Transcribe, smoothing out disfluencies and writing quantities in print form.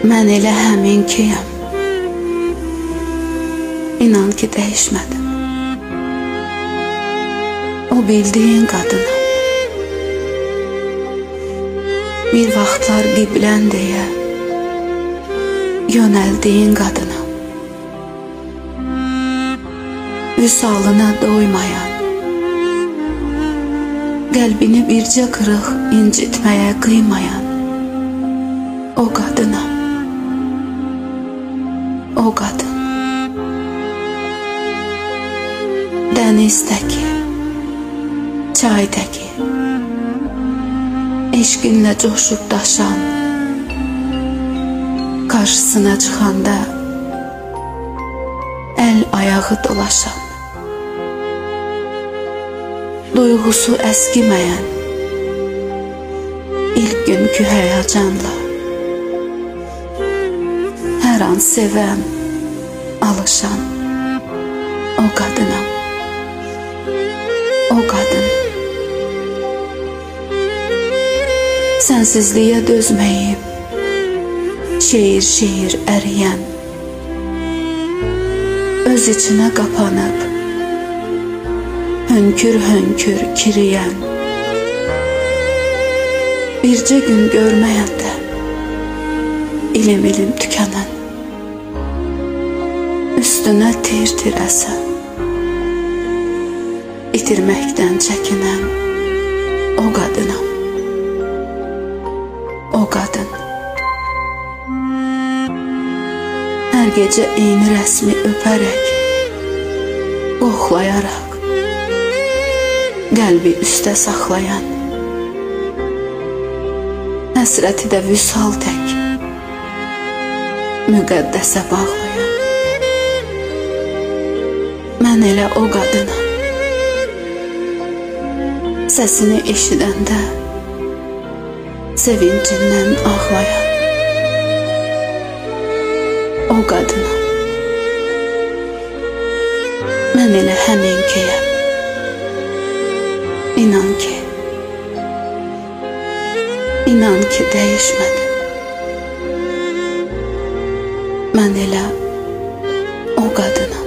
Mən elə həmin kiyəm. İnan ki, dəyişmədim. O bildiyin qadınam. Bir vaxtlar qiblən deyə yönəldiyin qadınam. Vüsalına doymayan, qəlbini bircə qırıq incitməyə qıymayan o qadınam. O qadın. Dənizdəki, çaydəki, eşqinlə coşub daşan, qarşısına çıxanda əl ayağı dolaşan, duyğusu əskiməyən, ilk günkü həyəcanla hər an sevən, alışan o qadınam. O qadın. Sənsizliyə dözməyib, şeir əriyən, öz içinə qapanıb, hönkür kiriyən, bircə gün görməyəndə ilim tükənən, üstünə tir əsən, itirməkdən çəkinən o qadınam. O qadın. Hər gecə eyni rəsmi öpərək, qoxlayaraq, qəlbi üstə saxlayan, həsrəti də vüsal tək, müqəddəsə bağlayan, mən elə o qadınam. Səsini eşidəndə sevincindən ağlayan o qadınam. Mən elə həmin kiyəm. İnan ki, dəyişmədim. Mən elə o qadınam.